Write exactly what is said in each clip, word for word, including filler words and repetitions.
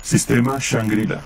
Sistema Shangri-La.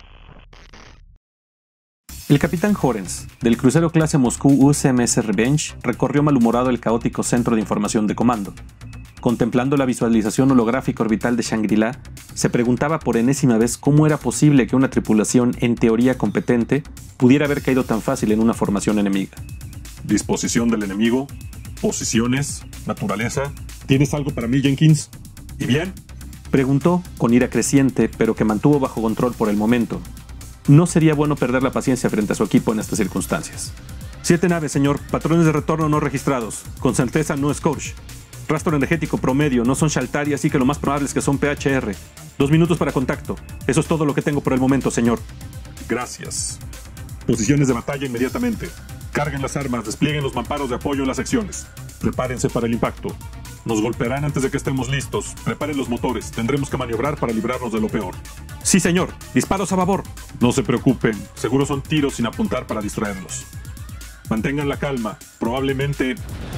El capitán Horens, del crucero clase Moscú U S M S Revenge, recorrió malhumorado el caótico centro de información de comando. Contemplando la visualización holográfica orbital de Shangri-La, se preguntaba por enésima vez cómo era posible que una tripulación en teoría competente pudiera haber caído tan fácil en una formación enemiga. Disposición del enemigo, posiciones, naturaleza. ¿Tienes algo para mí, Jenkins? ¿Y bien? Preguntó, con ira creciente, pero que mantuvo bajo control por el momento. No sería bueno perder la paciencia frente a su equipo en estas circunstancias. Siete naves, señor. Patrones de retorno no registrados. Con certeza no Scourge. Rastro energético promedio. No son Shaltari, así que lo más probable es que son P H R. Dos minutos para contacto. Eso es todo lo que tengo por el momento, señor. Gracias. Posiciones de batalla inmediatamente. Carguen las armas, desplieguen los mamparos de apoyo en las secciones. Prepárense para el impacto. Nos golpearán antes de que estemos listos. Preparen los motores. Tendremos que maniobrar para librarnos de lo peor. Sí, señor. Disparos a babor. No se preocupen. Seguro son tiros sin apuntar para distraerlos. Mantengan la calma. Probablemente...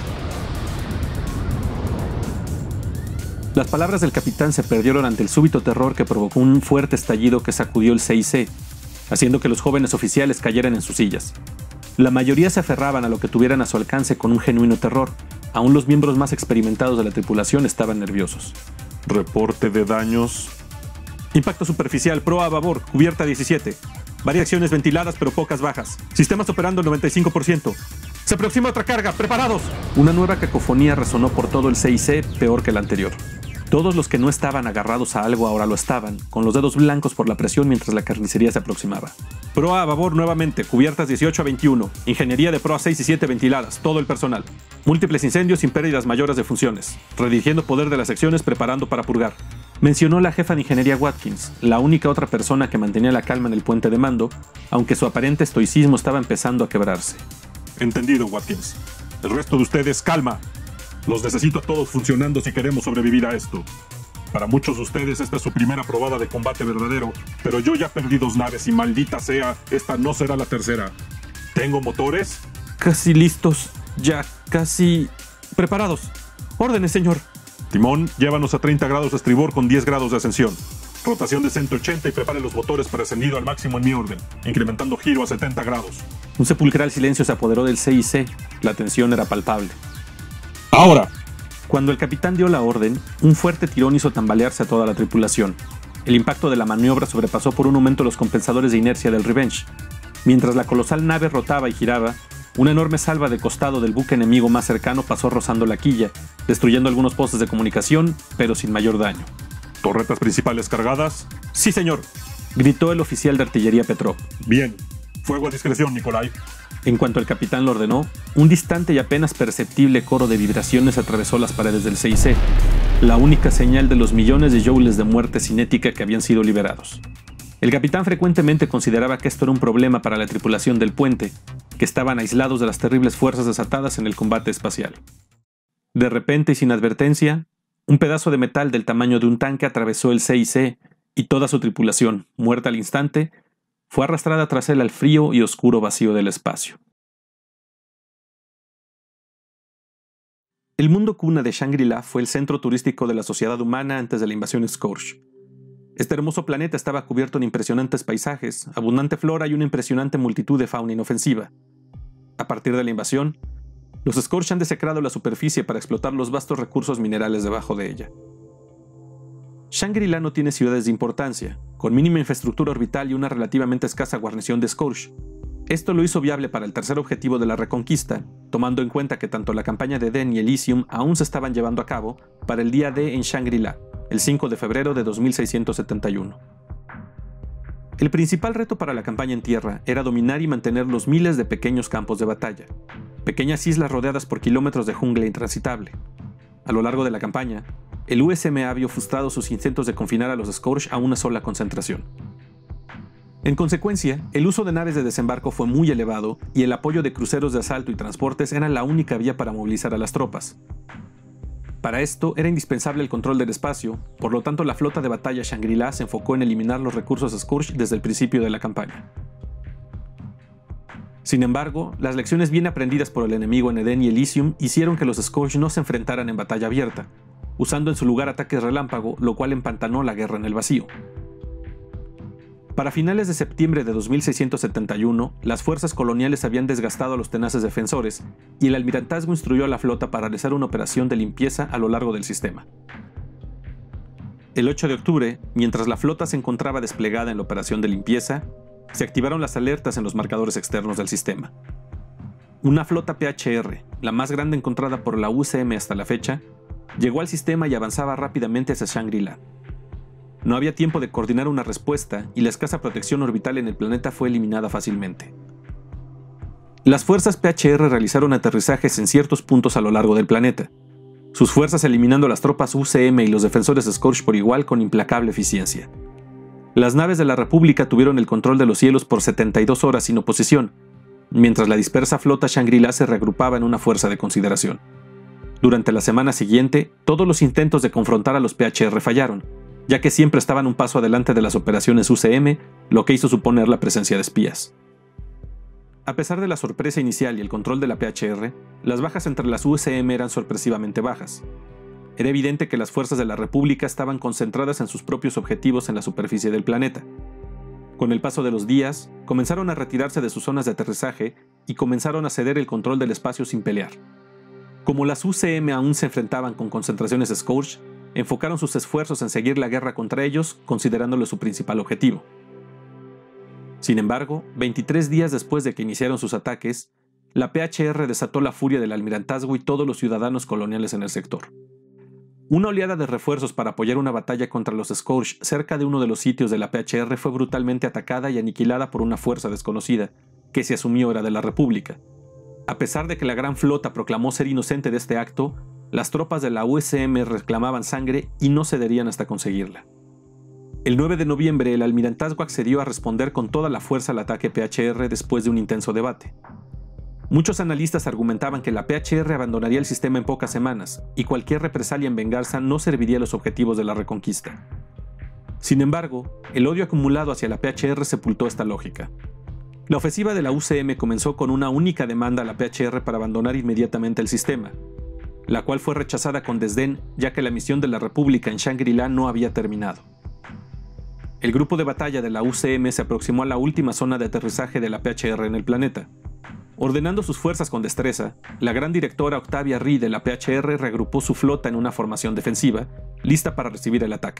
Las palabras del capitán se perdieron ante el súbito terror que provocó un fuerte estallido que sacudió el C I C, haciendo que los jóvenes oficiales cayeran en sus sillas. La mayoría se aferraban a lo que tuvieran a su alcance con un genuino terror. Aún los miembros más experimentados de la tripulación estaban nerviosos. Reporte de daños. Impacto superficial, proa a babor, cubierta diecisiete. Varias acciones ventiladas pero pocas bajas. Sistemas operando el noventa y cinco por ciento. ¡Se aproxima otra carga! ¡Preparados! Una nueva cacofonía resonó por todo el C I C, peor que la anterior. Todos los que no estaban agarrados a algo ahora lo estaban, con los dedos blancos por la presión mientras la carnicería se aproximaba. Proa a babor nuevamente, cubiertas dieciocho a veintiuno. Ingeniería de proa seis y siete ventiladas, todo el personal. Múltiples incendios sin pérdidas mayores de funciones. Redirigiendo poder de las secciones, preparando para purgar. Mencionó la jefa de ingeniería Watkins, la única otra persona que mantenía la calma en el puente de mando, aunque su aparente estoicismo estaba empezando a quebrarse. Entendido, Watkins. El resto de ustedes, calma. Los necesito a todos funcionando si queremos sobrevivir a esto. Para muchos de ustedes esta es su primera probada de combate verdadero, pero yo ya perdí dos naves y maldita sea, esta no será la tercera. ¿Tengo motores? Casi listos. Ya, casi... preparados. Órdenes, señor. Timón, llévanos a treinta grados de estribor con diez grados de ascensión. Rotación de ciento ochenta y prepare los motores para ascendido al máximo en mi orden, incrementando giro a setenta grados. Un sepulcral silencio se apoderó del C I C. La tensión era palpable. ¡Ahora! Cuando el capitán dio la orden, un fuerte tirón hizo tambalearse a toda la tripulación. El impacto de la maniobra sobrepasó por un momento los compensadores de inercia del Revenge. Mientras la colosal nave rotaba y giraba, una enorme salva de costado del buque enemigo más cercano pasó rozando la quilla, destruyendo algunos postes de comunicación, pero sin mayor daño. ¿Torretas principales cargadas? ¡Sí, señor!, gritó el oficial de artillería Petrov. Bien. Fuego a discreción, Nikolai. En cuanto el capitán lo ordenó, un distante y apenas perceptible coro de vibraciones atravesó las paredes del C I C, la única señal de los millones de joules de muerte cinética que habían sido liberados. El capitán frecuentemente consideraba que esto era un problema para la tripulación del puente, que estaban aislados de las terribles fuerzas desatadas en el combate espacial. De repente y sin advertencia, un pedazo de metal del tamaño de un tanque atravesó el C I C y toda su tripulación, muerta al instante, fue arrastrada tras él al frío y oscuro vacío del espacio. El mundo cuna de Shangri-La fue el centro turístico de la sociedad humana antes de la invasión Scourge. Este hermoso planeta estaba cubierto en impresionantes paisajes, abundante flora y una impresionante multitud de fauna inofensiva. A partir de la invasión, los Scourge han desecrado la superficie para explotar los vastos recursos minerales debajo de ella. Shangri-La no tiene ciudades de importancia, con mínima infraestructura orbital y una relativamente escasa guarnición de Scourge. Esto lo hizo viable para el tercer objetivo de la reconquista, tomando en cuenta que tanto la campaña de Den y Elysium aún se estaban llevando a cabo para el día D en Shangri-La, el cinco de febrero de dos mil seiscientos setenta y uno. El principal reto para la campaña en tierra era dominar y mantener los miles de pequeños campos de batalla, pequeñas islas rodeadas por kilómetros de jungla intransitable. A lo largo de la campaña, el U S M A vio frustrados sus intentos de confinar a los Scourge a una sola concentración. En consecuencia, el uso de naves de desembarco fue muy elevado y el apoyo de cruceros de asalto y transportes era la única vía para movilizar a las tropas. Para esto era indispensable el control del espacio, por lo tanto la flota de batalla Shangri-La se enfocó en eliminar los recursos Scourge desde el principio de la campaña. Sin embargo, las lecciones bien aprendidas por el enemigo en Eden y Elysium hicieron que los Scourge no se enfrentaran en batalla abierta, usando en su lugar ataques relámpago, lo cual empantanó la guerra en el vacío. Para finales de septiembre de dos mil seiscientos setenta y uno, las fuerzas coloniales habían desgastado a los tenaces defensores y el almirantazgo instruyó a la flota para realizar una operación de limpieza a lo largo del sistema. El ocho de octubre, mientras la flota se encontraba desplegada en la operación de limpieza, se activaron las alertas en los marcadores externos del sistema. Una flota P H R, la más grande encontrada por la U C M hasta la fecha, llegó al sistema y avanzaba rápidamente hacia Shangri-La. No había tiempo de coordinar una respuesta y la escasa protección orbital en el planeta fue eliminada fácilmente. Las fuerzas P H R realizaron aterrizajes en ciertos puntos a lo largo del planeta, sus fuerzas eliminando las tropas U C M y los defensores Scourge por igual con implacable eficiencia. Las naves de la República tuvieron el control de los cielos por setenta y dos horas sin oposición, mientras la dispersa flota Shangri-La se reagrupaba en una fuerza de consideración. Durante la semana siguiente, todos los intentos de confrontar a los P H R fallaron, ya que siempre estaban un paso adelante de las operaciones U C M, lo que hizo suponer la presencia de espías. A pesar de la sorpresa inicial y el control de la P H R, las bajas entre las U C M eran sorpresivamente bajas. Era evidente que las fuerzas de la República estaban concentradas en sus propios objetivos en la superficie del planeta. Con el paso de los días, comenzaron a retirarse de sus zonas de aterrizaje y comenzaron a ceder el control del espacio sin pelear. Como las U C M aún se enfrentaban con concentraciones Scourge, enfocaron sus esfuerzos en seguir la guerra contra ellos, considerándolo su principal objetivo. Sin embargo, veintitrés días después de que iniciaron sus ataques, la P H R desató la furia del almirantazgo y todos los ciudadanos coloniales en el sector. Una oleada de refuerzos para apoyar una batalla contra los Scourge cerca de uno de los sitios de la P H R fue brutalmente atacada y aniquilada por una fuerza desconocida, que se asumió era de la República. A pesar de que la gran flota proclamó ser inocente de este acto, las tropas de la U C M reclamaban sangre y no cederían hasta conseguirla. El nueve de noviembre, el almirantazgo accedió a responder con toda la fuerza al ataque P H R después de un intenso debate. Muchos analistas argumentaban que la P H R abandonaría el sistema en pocas semanas, y cualquier represalia en venganza no serviría a los objetivos de la reconquista. Sin embargo, el odio acumulado hacia la P H R sepultó esta lógica. La ofensiva de la U C M comenzó con una única demanda a la P H R para abandonar inmediatamente el sistema, la cual fue rechazada con desdén ya que la misión de la República en Shangri-La no había terminado. El grupo de batalla de la U C M se aproximó a la última zona de aterrizaje de la P H R en el planeta. Ordenando sus fuerzas con destreza, la gran directora Octavia Rhee de la P H R reagrupó su flota en una formación defensiva, lista para recibir el ataque.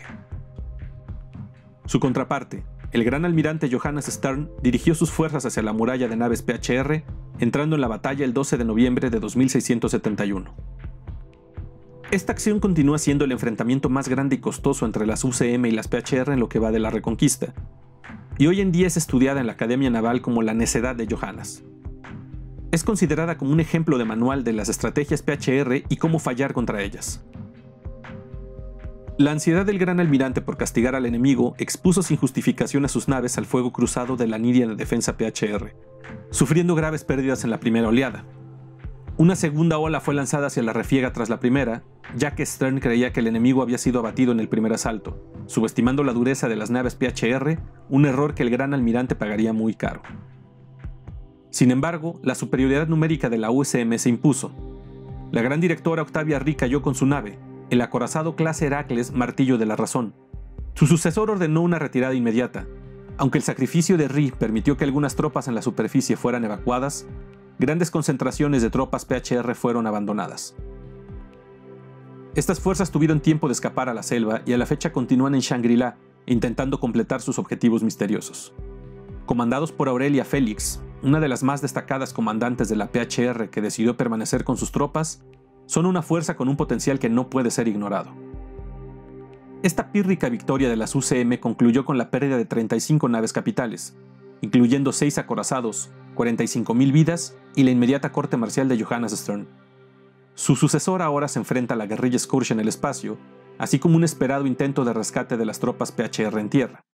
Su contraparte, el gran almirante Johannes Stern, dirigió sus fuerzas hacia la muralla de naves P H R, entrando en la batalla el doce de noviembre de dos mil seiscientos setenta y uno. Esta acción continúa siendo el enfrentamiento más grande y costoso entre las U C M y las P H R en lo que va de la Reconquista, y hoy en día es estudiada en la Academia Naval como la necedad de Johannes. Es considerada como un ejemplo de manual de las estrategias P H R y cómo fallar contra ellas. La ansiedad del gran almirante por castigar al enemigo expuso sin justificación a sus naves al fuego cruzado de la línea de defensa P H R, sufriendo graves pérdidas en la primera oleada. Una segunda ola fue lanzada hacia la refriega tras la primera, ya que Stern creía que el enemigo había sido abatido en el primer asalto, subestimando la dureza de las naves P H R, un error que el gran almirante pagaría muy caro. Sin embargo, la superioridad numérica de la U C M se impuso. La gran directora Octavia Rhee cayó con su nave, el acorazado clase Heracles Martillo de la Razón. Su sucesor ordenó una retirada inmediata. Aunque el sacrificio de Rhee permitió que algunas tropas en la superficie fueran evacuadas, grandes concentraciones de tropas P H R fueron abandonadas. Estas fuerzas tuvieron tiempo de escapar a la selva y a la fecha continúan en Shangri-La, intentando completar sus objetivos misteriosos. Comandados por Aurelia Félix, una de las más destacadas comandantes de la P H R que decidió permanecer con sus tropas, son una fuerza con un potencial que no puede ser ignorado. Esta pírrica victoria de las U C M concluyó con la pérdida de treinta y cinco naves capitales, incluyendo seis acorazados, cuarenta y cinco mil vidas y la inmediata corte marcial de Johannes Stern. Su sucesor ahora se enfrenta a la guerrilla Scourge en el espacio, así como un esperado intento de rescate de las tropas P H R en tierra.